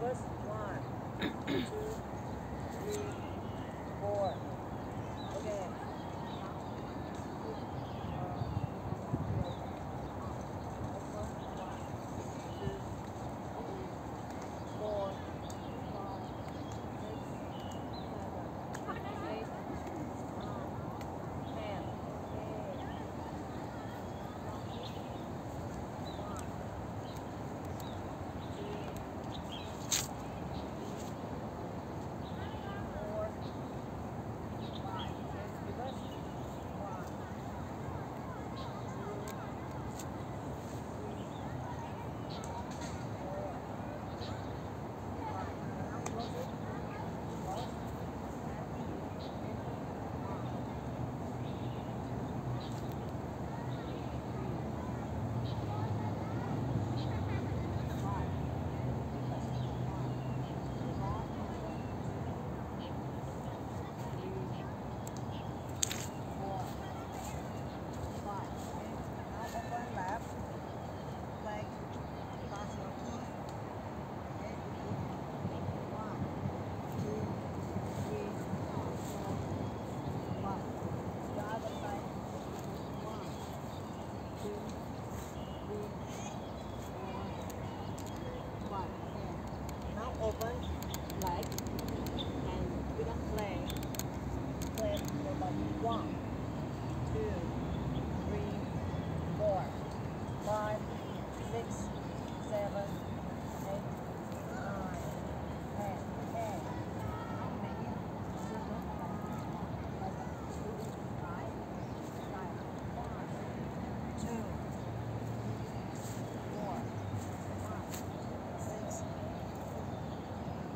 us. 1, 2, 3, 4. Okay. Open leg and we're gonna play your body. 1, 2, 3, 4, 5, 6, 7, 8, 9, 10. Okay. Now make it circle like a 5, 2, 4, 5, 6, 7, 8, 9, 10.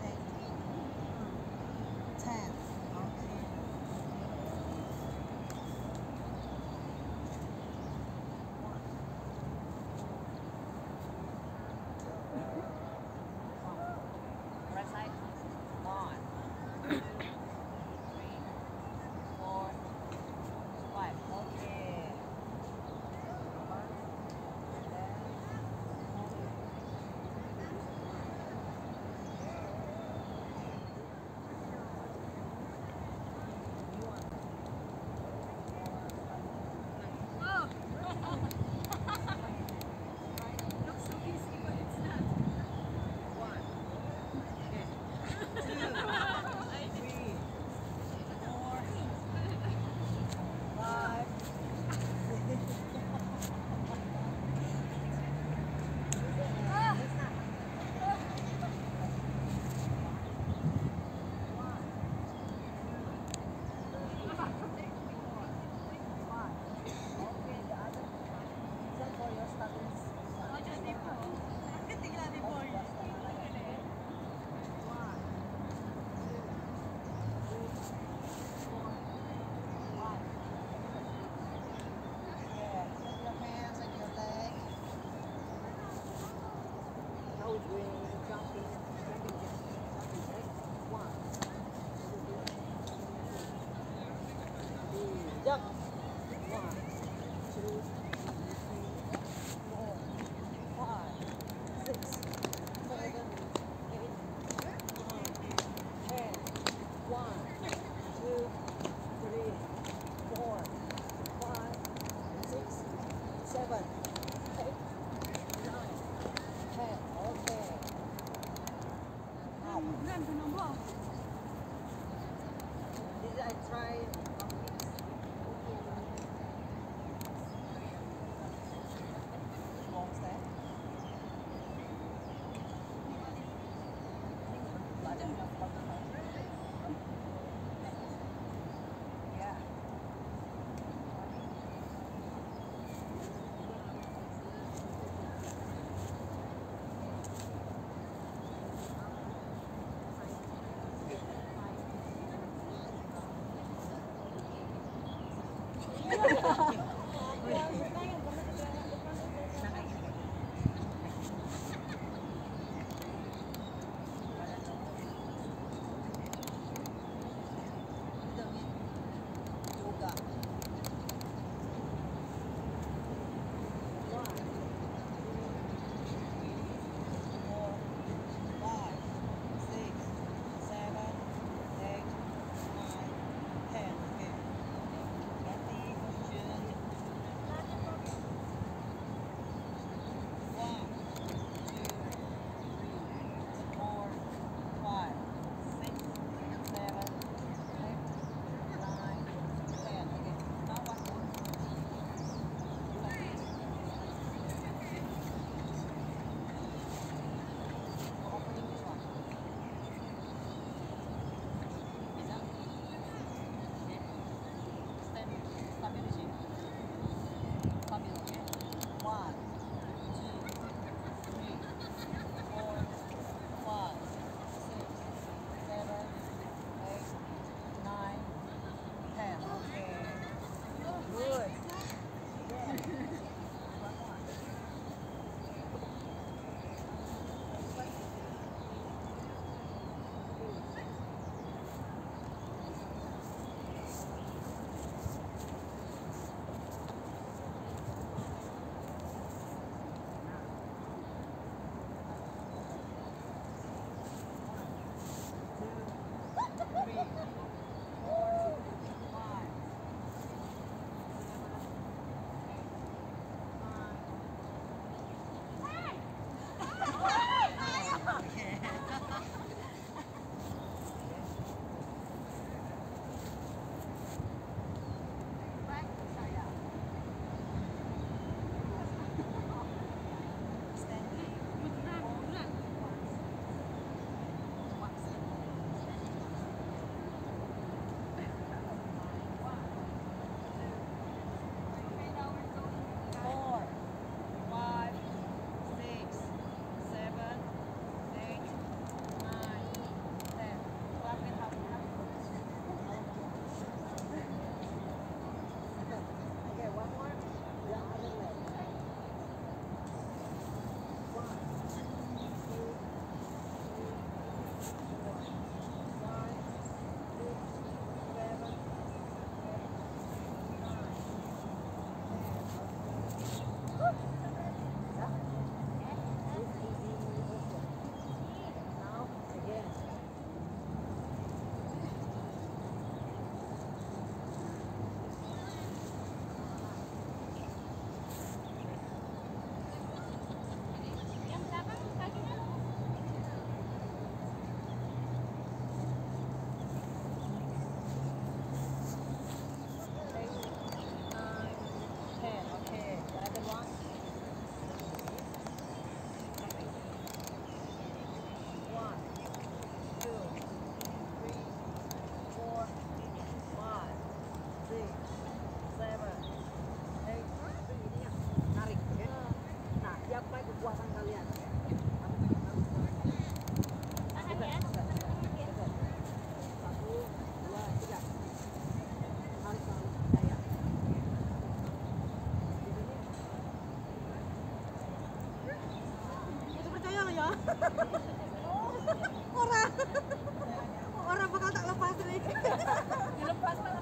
Orang bakal tak lepas nih. Dilepas malah.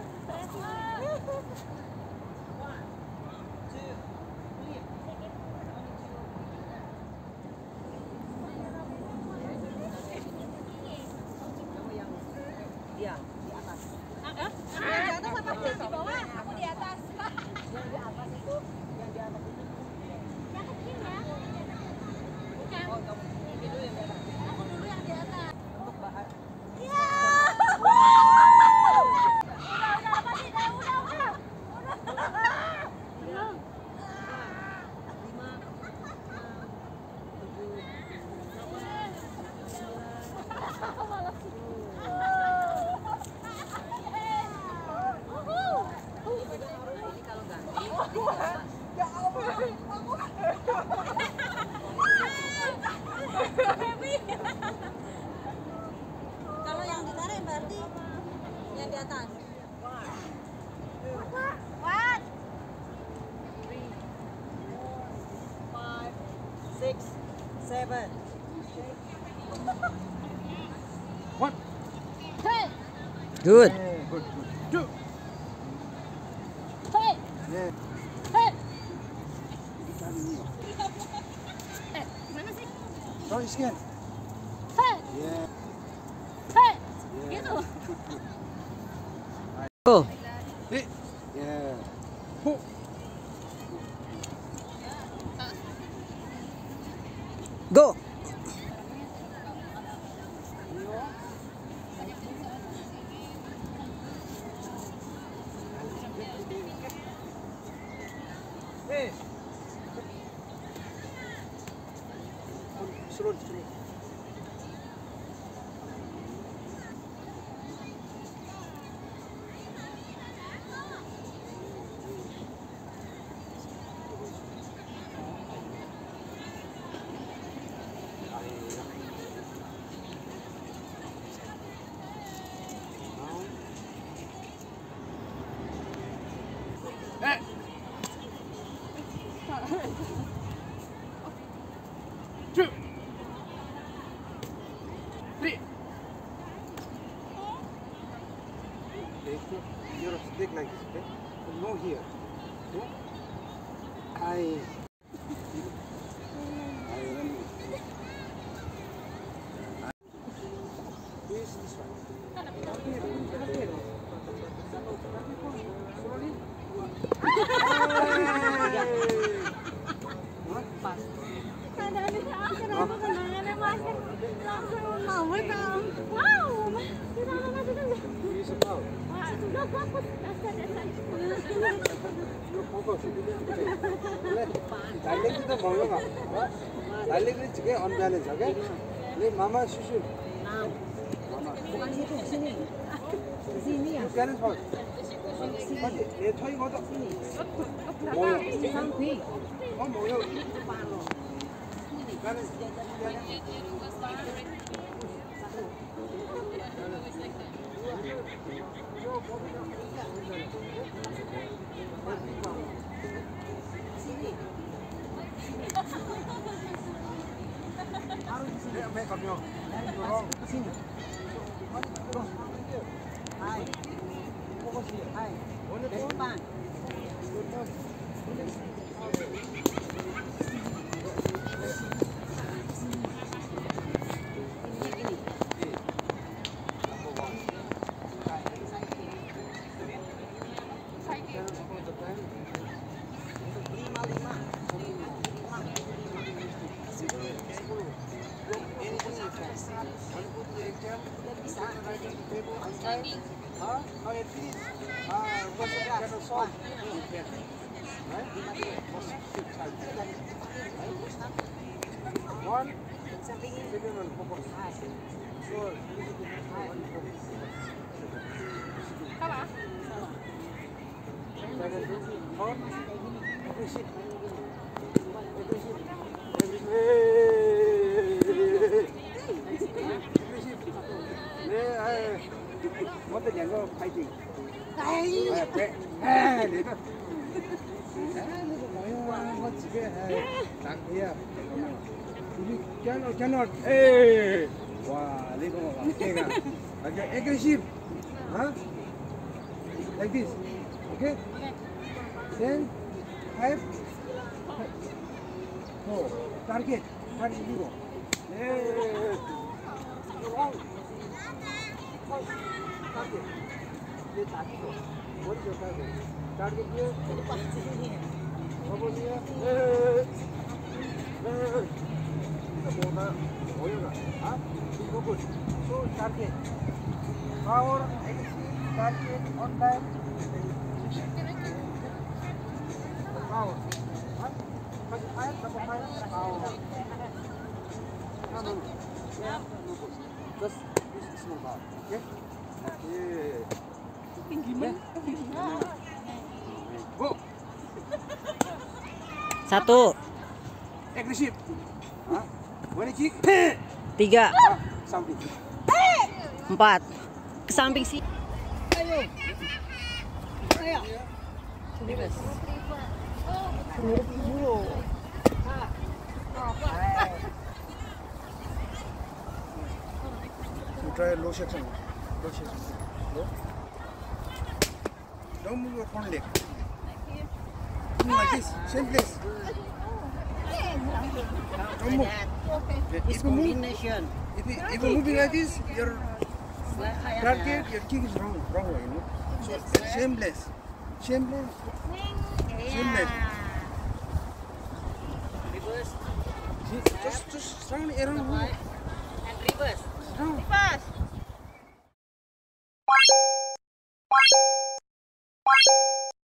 Iya, di atas. Yang di atas apa di bawah? Aku di atas. Yang di atas itu, yang di atas itu. Yang kecil ya? Bukan. Oh, kamu dulu yang di atas. Aku dulu yang di atas. Untuk bahan. Iya. Udah lepasin. Udah. Belum. 6, 7. One. Good. Yeah, good. Two. Yeah. Gimana sih? Sorry, skin. Yeah. Gitu. Go. Hey. Yeah. Ho. Go. Hey. Slowly, slowly. Hey. Two. Three. Take your stick like this, okay? No here. Okay? I this one. Slowly. Kenapa kenangannya masih langsung mau tahu? Wow, kita masih kan? Bisa tahu. Wah, sudah fokus. Fokus. Darling itu mau nggak? Darling ini juga on balance, okay? Ini mama susu. Mama. Bukan situ, sini. Sini ya. Balance first. Nanti, toy mau tak? Mau. Samping. Oh mau. Balance. May kamyo. Dorong. Sini. Hai. Fokus here. Hai. Depan. One. Second one. Focus. Slow. Salah. Second two. Four. Appreciate. What the younger fighting? you cannot. Hey! Wow, leave him alone. Okay, aggressive. Huh? Like this. Okay? Then 5, 4. Target. Target 0. Hey! Wrong. Target. What is your target? Target here. Over here. Hey! So target. Power, target, on time. Power. What? Number 5, power. No. Just use small power. Okay? Yeah. Go. 1, Aggressive. Huh? When kick. 3, Something. 4. Ke samping sini. You try low section. Low section. Low. Don't move your front leg. Move like this. Same place. Don't move. If you move, if you moving like this, your target, your kick is wrong way, you know. So same place. Same place. Same place. Reverse. Just round around. And reverse. Round. Reverse.